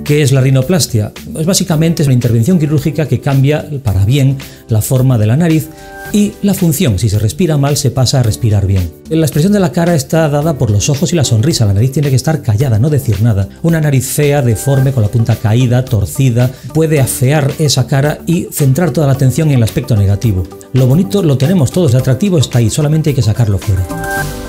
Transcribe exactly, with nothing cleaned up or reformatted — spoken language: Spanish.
¿Qué es la rinoplastia? Pues básicamente es una intervención quirúrgica que cambia para bien la forma de la nariz y la función. Si se respira mal, se pasa a respirar bien. La expresión de la cara está dada por los ojos y la sonrisa. La nariz tiene que estar callada, no decir nada. Una nariz fea, deforme, con la punta caída, torcida, puede afear esa cara y centrar toda la atención en el aspecto negativo. Lo bonito lo tenemos todos, el atractivo está ahí, solamente hay que sacarlo fuera.